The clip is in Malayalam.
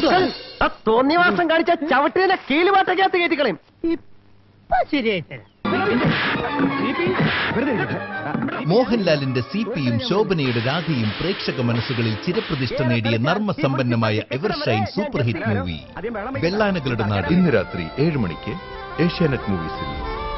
തോന്നിവാസം കാണിച്ച ചവിട്ടിനെ കീലുപാട്ടക്കകത്ത് കയറ്റിക്കളയും. ശരിയായിട്ട് മോഹൻലാലിന്റെ സിപിയും ശോഭനയുടെ രാധയും പ്രേക്ഷക മനസ്സുകളിൽ ചിരപ്രതിഷ്ഠ നേടിയ നർമ്മസമ്പന്നമായ എവർഷൈൻ സൂപ്പർ ഹിറ്റ് മൂവി വെള്ളാനകളുടെ നാട്. ഇന്ന് രാത്രി 7 മണിക്ക് ഏഷ്യാനെറ്റ് മൂവീസിൽ.